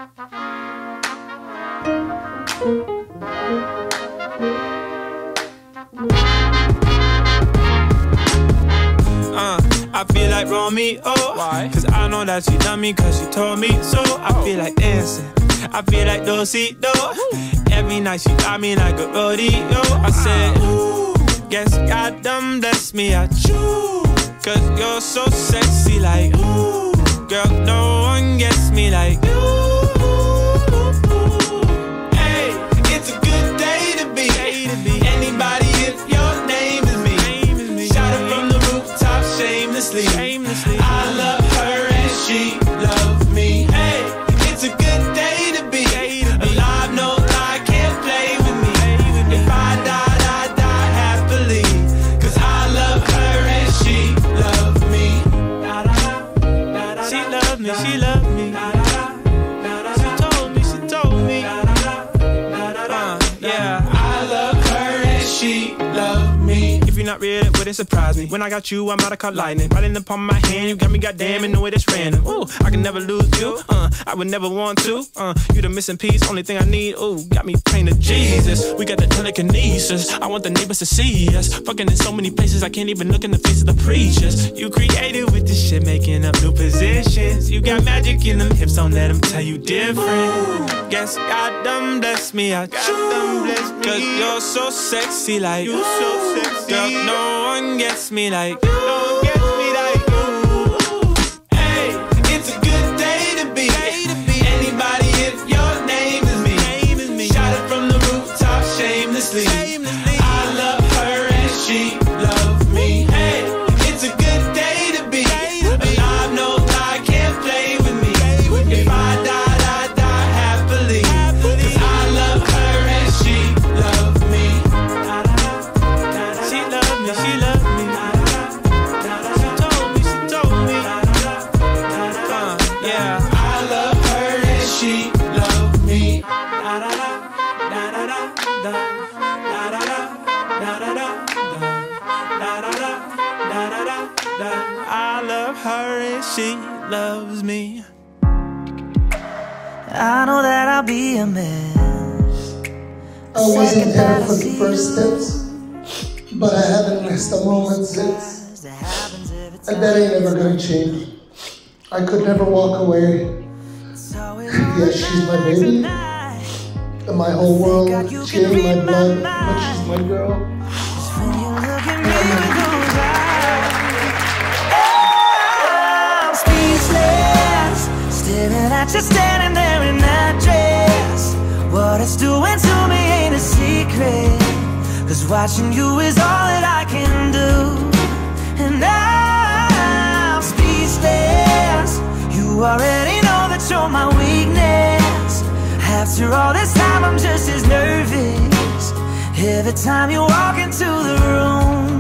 I feel like Romeo. Why? Cause I know that she love me cause she told me so. I feel like dancing, I feel like Dosito. Every night she got me like a rodeo. I said, ooh, guess God done bless me, I choose. Cause you're so sexy like, ooh, girl, no one gets me like you. Hey, it's a good day to be anybody if your name is me. Shout it from the rooftop shamelessly. I love her and she loves me. Hey, it's a good day to be alive, no lie, can't play with me. If I die, I die happily. Cause I love her and she loves me. She loves me, she loves me. She told me. Yeah, I love her and she loves me. If you're not real, it wouldn't surprise me. When I got you, I'm out of caught lightning. Right in the palm of my hand, you got me goddamn in the way that's random. Ooh, I can never lose you, I would never want to. You the missing piece, only thing I need. Ooh, got me praying to Jesus. We got the telekinesis, I want the neighbors to see us. Fucking in so many places, I can't even look in the face of the preachers. You created with this shit, making up new positions. You got magic in them hips, don't let them tell you different. Guess God done bless me, I got done bless me. Cause you're so sexy like, you so sexy. Girl, no one gets me like you. No one gets me like you. Hey, it's a good day to be anybody if your name is me. Shout it from the rooftop shamelessly. I love her and she loves me. Hey, it's a good day to be alive, no lie, can't play with me. If I die, I die happily. Cause I love her and she loves me. She loves me, she loves me. She told me. Yeah, I love her and she loves me. I love her and she loves me. I know that I'll be a mess. I wasn't there for the first steps, but I haven't missed a moment since. And that ain't ever gonna change. I could never walk away. Yeah, she's my baby, and my whole world, she ain't my blood, but she's my girl. I'm speechless, staring at you standing there in that dress. What it's doing to me ain't a secret, cause watching you is all that I can do. And I'm speechless, you already know that you're my weakness. After all this time I'm just as nervous every time you walk into the room.